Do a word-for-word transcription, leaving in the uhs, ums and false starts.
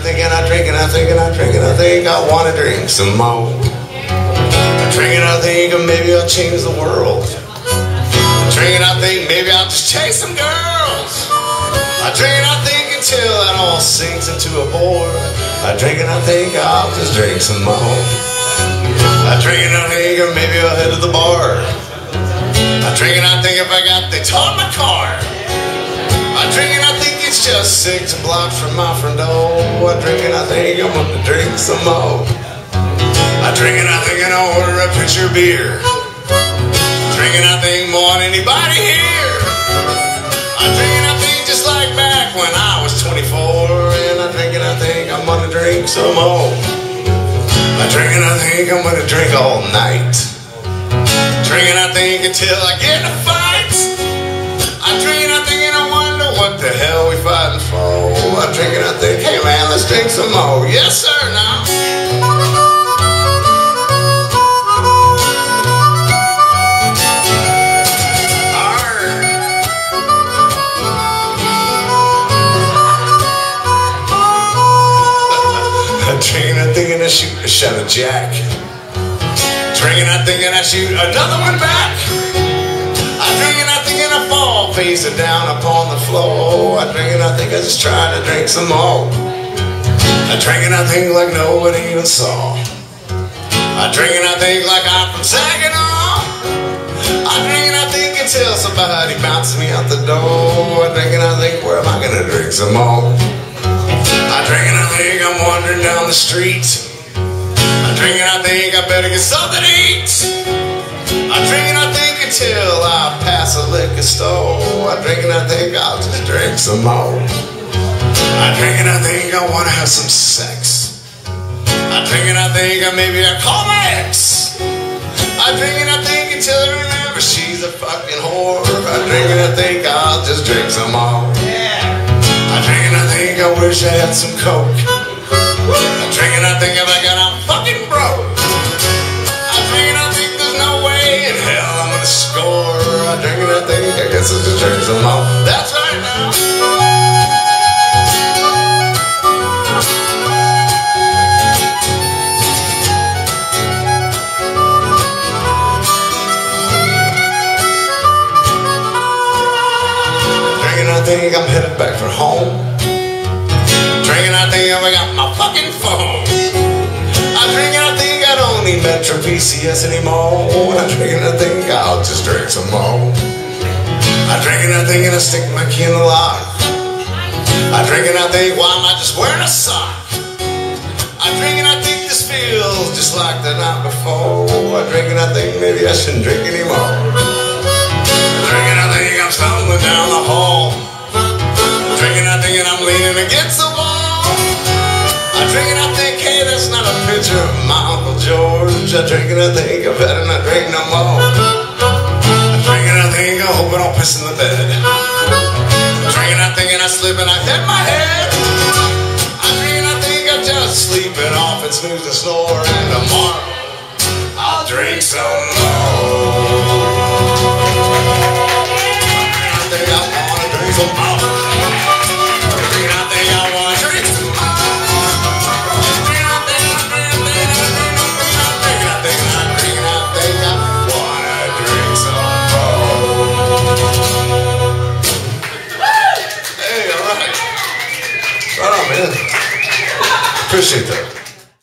think and I drink and I think and I drink and I think I want to drink some more. I drink and I think maybe I'll change the world. I drink and I think maybe I'll just chase some girls. I drink and I think until it all sinks into a bore. I drink and I think I'll just drink some more. I drink and I think maybe I'll head to the bar. I drink and I think if I got they towed my car. I drink and I think it's just six blocks from my front door. I drink and I think I'm gonna drink some more. I drink and I think and I order a pitcher of beer. I drink and I think more than anybody here. I drink and I think just like back when I was twenty-four. And I drink and I think I'm gonna drink some more. I drink and I think I'm gonna drink all night. Drink and I think until I get in a fight. I drink and I think and I wonder what the hell we fighting for. I drink and I think, hey man, let's drink some more. Yes sir, now. I drink and I think and I shoot a shot of Jack. Drink and I think and I shoot another one back. I drink and I think and I fall face down upon the floor. I drink and I think I just try to drink some more. I drink and I think like nobody even saw. I drink and I think like I'm from Saginaw. I drink and I think until somebody bounces me out the door. I drink and I think, where am I gonna drink some more? I drink and I think I'm wandering down the street. I drink and I think I better get something to eat. I drink and I think until I pass a liquor store. I drink and I think I'll just drink some more. I drink and I think I want to have some sex. I drink and I think maybe I call my ex. I drink and I think until I remember she's a fucking whore. I drink and I think I'll just drink some more. I drink and I think I wish I had some coke. I drink and I think if I got I'm fucking broke. I drink and I think there's no way in hell I'm gonna score. I drink and I think I guess I'll just drink some more. That's right now. Drink and I think I'm headed back for home. Drink and I think I got my fucking phone. I drink and I think I don't need Metro P C S anymore. I drink and I think I'll just drink some more. I drink and I think and I stick my key in the lock. I drink and I think, why am I just wearing a sock? I drink and I think this feels just like the night before. I drink and I think maybe I shouldn't drink anymore. I drink and I think I'm stumbling down the hall. I drink and I think and I'm leaning against the wall. I drink and I think, hey, that's not a picture of my Uncle George. I drink and I think I better not drink no more. I drink and I think I hope I don't piss in the bed. I drink and I think and I slip and I hit my head. I drink and I think I just sleep it off and snooze and snore. And tomorrow I'll drink some more. I think I wanna drink some more. I think I wanna drink some more. Hey, all right. Right on, man. Appreciate that.